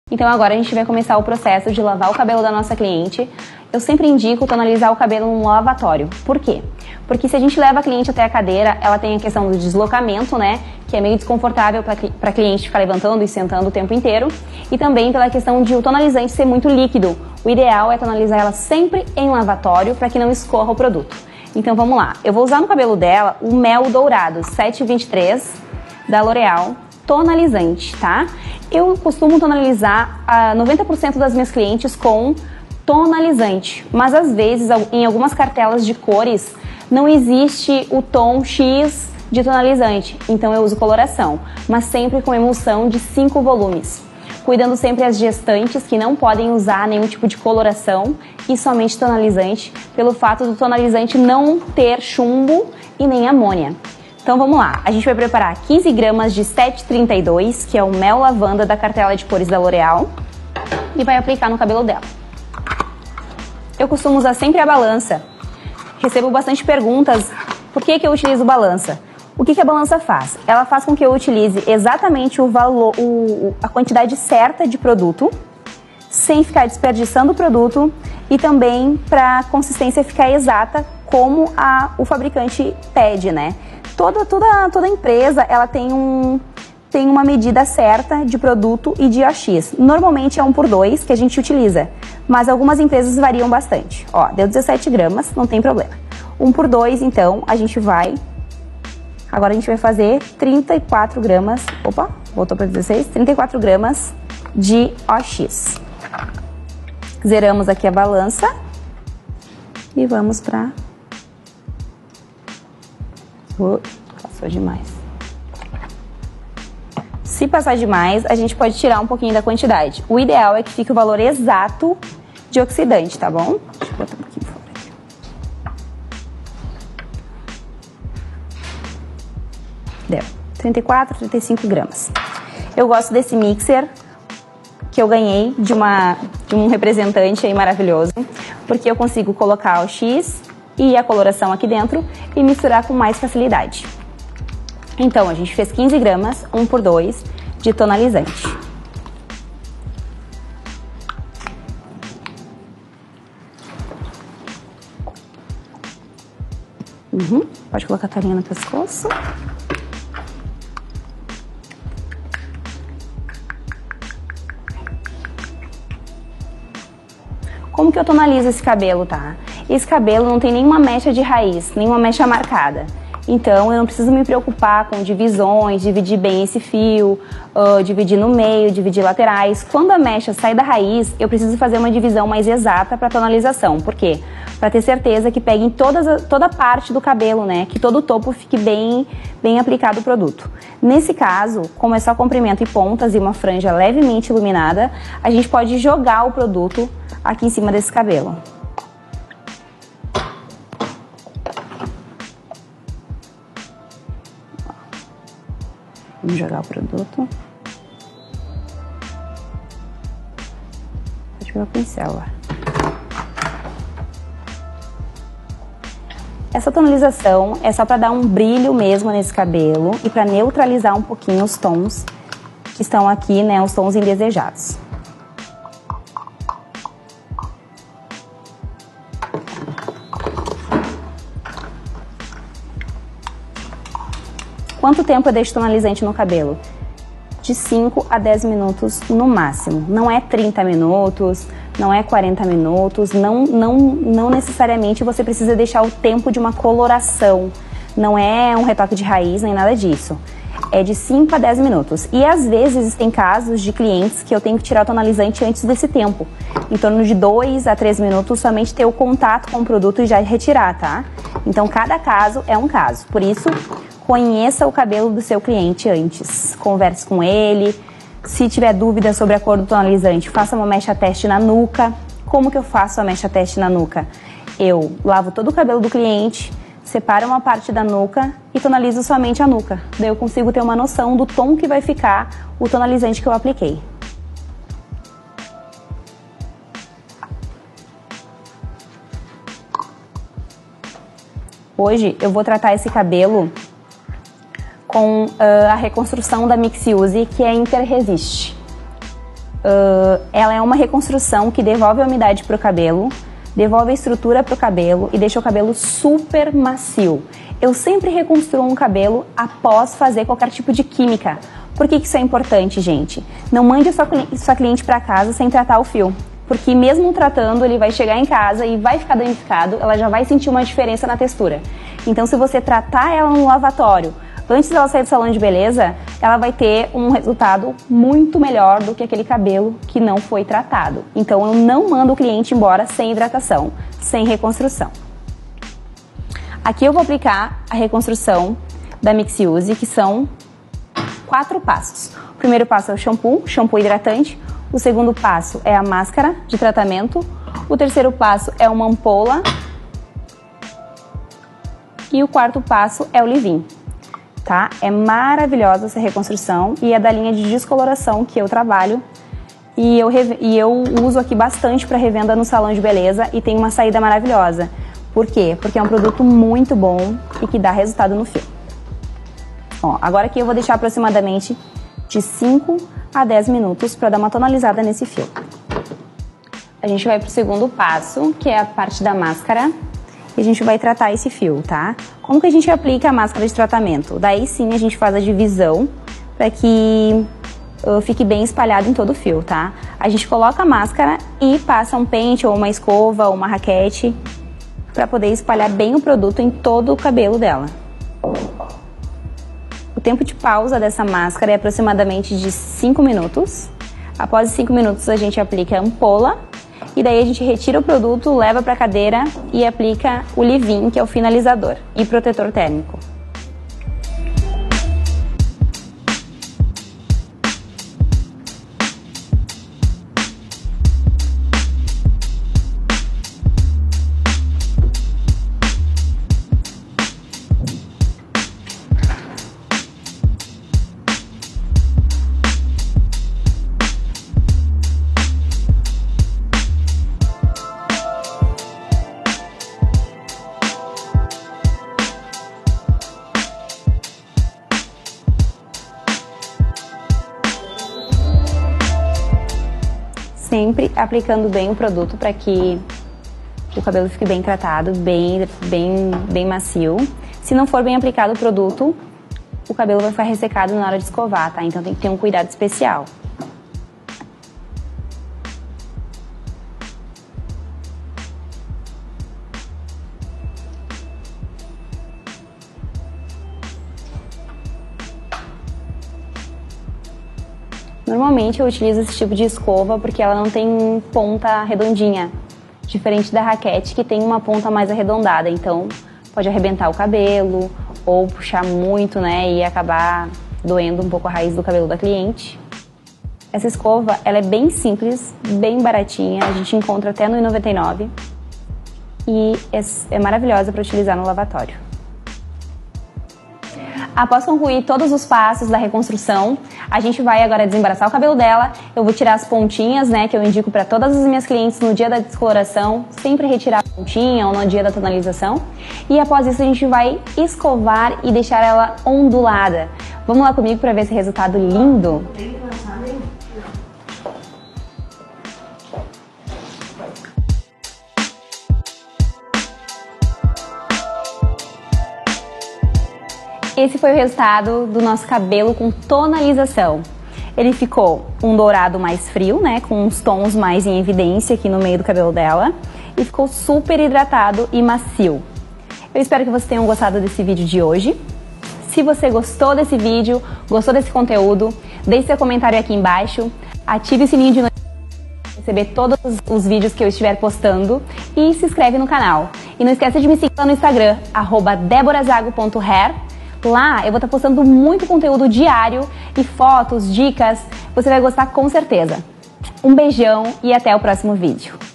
Então agora a gente vai começar o processo de lavar o cabelo da nossa cliente. Eu sempre indico tonalizar o cabelo num lavatório. Por quê? Porque se a gente leva a cliente até a cadeira, ela tem a questão do deslocamento, né? Que é meio desconfortável para a cliente ficar levantando e sentando o tempo inteiro. E também pela questão de o tonalizante ser muito líquido. O ideal é tonalizar ela sempre em lavatório para que não escorra o produto. Então vamos lá. Eu vou usar no cabelo dela o Mel Dourado 723 da L'Oréal. Tonalizante, tá? Eu costumo tonalizar 90% das minhas clientes com tonalizante, mas às vezes em algumas cartelas de cores não existe o tom X de tonalizante, então eu uso coloração, mas sempre com emulsão de 5 volumes. Cuidando sempre as gestantes que não podem usar nenhum tipo de coloração e somente tonalizante, pelo fato do tonalizante não ter chumbo e nem amônia. Então vamos lá, a gente vai preparar 15 gramas de 732, que é o mel lavanda da cartela de cores da L'Oréal, e vai aplicar no cabelo dela. Eu costumo usar sempre a balança. Recebo bastante perguntas, por que eu utilizo balança? O que a balança faz? Ela faz com que eu utilize exatamente o valor, a quantidade certa de produto, sem ficar desperdiçando o produto e também para a consistência ficar exata como o fabricante pede, né? Toda empresa ela tem uma medida certa de produto e de AX. Normalmente é 1/2 que a gente utiliza, mas algumas empresas variam bastante. Ó, deu 17 gramas, não tem problema. 1/2, então, agora a gente vai fazer 34 gramas, opa, voltou para 16, 34 gramas de OX. Zeramos aqui a balança e vamos para... Passou demais. Se passar demais, a gente pode tirar um pouquinho da quantidade. O ideal é que fique o valor exato de oxidante, tá bom? Deixa eu botar um pouquinho fora aqui. Deu. 34, 35 gramas. Eu gosto desse mixer que eu ganhei de um representante aí maravilhoso, porque eu consigo colocar o X e a coloração aqui dentro e misturar com mais facilidade. Então, a gente fez 15 gramas, 1/2 de tonalizante. Pode colocar a toalhinha no pescoço. Como que eu tonalizo esse cabelo, tá? Esse cabelo não tem nenhuma mecha de raiz, nenhuma mecha marcada. Então, eu não preciso me preocupar com divisões, dividir bem esse fio, dividir no meio, dividir laterais. Quando a mecha sai da raiz, eu preciso fazer uma divisão mais exata para tonalização. Por quê? Para ter certeza que pegue em toda parte do cabelo, né? Que todo o topo fique bem aplicado o produto. Nesse caso, como é só comprimento e pontas e uma franja levemente iluminada, a gente pode jogar o produto aqui em cima desse cabelo. Vamos jogar o produto. Pode pegar o pincel lá. Essa tonalização é só para dar um brilho mesmo nesse cabelo e para neutralizar um pouquinho os tons que estão aqui, né, os tons indesejados. Quanto tempo eu deixo tonalizante no cabelo? De 5 a 10 minutos no máximo. Não é 30 minutos, não é 40 minutos, não necessariamente você precisa deixar o tempo de uma coloração. Não é um retoque de raiz nem nada disso. É de 5 a 10 minutos. E às vezes existem casos de clientes que eu tenho que tirar o tonalizante antes desse tempo. Em torno de 2 a 3 minutos, somente ter o contato com o produto e já retirar, tá? Então cada caso é um caso. Por isso, conheça o cabelo do seu cliente antes, converse com ele. Se tiver dúvida sobre a cor do tonalizante, faça uma mecha teste na nuca. Como que eu faço a mecha teste na nuca? Eu lavo todo o cabelo do cliente, separo uma parte da nuca e tonalizo somente a nuca. Daí eu consigo ter uma noção do tom que vai ficar o tonalizante que eu apliquei. Hoje eu vou tratar esse cabelo com a reconstrução da Mix Use, que é Interresist. ela é uma reconstrução que devolve a umidade pro cabelo, devolve a estrutura pro cabelo e deixa o cabelo super macio. Eu sempre reconstruo um cabelo após fazer qualquer tipo de química. Por que isso é importante, gente? Não mande a sua cliente para casa sem tratar o fio. Porque mesmo tratando, ele vai chegar em casa e vai ficar danificado, ela já vai sentir uma diferença na textura. Então, se você tratar ela no lavatório, antes dela sair do salão de beleza, ela vai ter um resultado muito melhor do que aquele cabelo que não foi tratado. Então, eu não mando o cliente embora sem hidratação, sem reconstrução. Aqui eu vou aplicar a reconstrução da Mix-Use, que são 4 passos. O primeiro passo é o shampoo hidratante. O segundo passo é a máscara de tratamento. O terceiro passo é uma ampola. E o quarto passo é o leave-in. Tá? É maravilhosa essa reconstrução e é da linha de descoloração que eu trabalho. E eu uso aqui bastante para revenda no salão de beleza e tem uma saída maravilhosa. Por quê? Porque é um produto muito bom e que dá resultado no fio. Ó, agora aqui eu vou deixar aproximadamente de 5 a 10 minutos para dar uma tonalizada nesse fio. A gente vai para o segundo passo, que é a parte da máscara, e a gente vai tratar esse fio, tá? Como que a gente aplica a máscara de tratamento? Daí sim a gente faz a divisão para que fique bem espalhado em todo o fio, tá? A gente coloca a máscara e passa um pente ou uma escova ou uma raquete para poder espalhar bem o produto em todo o cabelo dela. O tempo de pausa dessa máscara é aproximadamente de 5 minutos. Após os 5 minutos a gente aplica a ampola e daí a gente retira o produto, leva para a cadeira e aplica o leave-in, que é o finalizador, e protetor térmico. Sempre aplicando bem o produto para que o cabelo fique bem tratado, bem macio. Se não for bem aplicado o produto, o cabelo vai ficar ressecado na hora de escovar, tá? Então tem que ter um cuidado especial. Normalmente eu utilizo esse tipo de escova porque ela não tem ponta redondinha, diferente da raquete que tem uma ponta mais arredondada, então pode arrebentar o cabelo ou puxar muito, né, e acabar doendo um pouco a raiz do cabelo da cliente. Essa escova, ela é bem simples, bem baratinha, a gente encontra até no R$1,99 e é maravilhosa para utilizar no lavatório. Após concluir todos os passos da reconstrução, a gente vai agora desembaraçar o cabelo dela. Eu vou tirar as pontinhas, né, que eu indico para todas as minhas clientes no dia da descoloração, sempre retirar a pontinha ou no dia da tonalização. E após isso a gente vai escovar e deixar ela ondulada. Vamos lá comigo para ver esse resultado lindo? Esse foi o resultado do nosso cabelo com tonalização. Ele ficou um dourado mais frio, né, com uns tons mais em evidência aqui no meio do cabelo dela. E ficou super hidratado e macio. Eu espero que vocês tenham gostado desse vídeo de hoje. Se você gostou desse vídeo, gostou desse conteúdo, deixe seu comentário aqui embaixo. Ative o sininho de notificação para receber todos os vídeos que eu estiver postando. E se inscreve no canal. E não esqueça de me seguir lá no Instagram, @deborazago.hair. Lá eu vou estar postando muito conteúdo diário e fotos, dicas. Você vai gostar com certeza. Um beijão e até o próximo vídeo.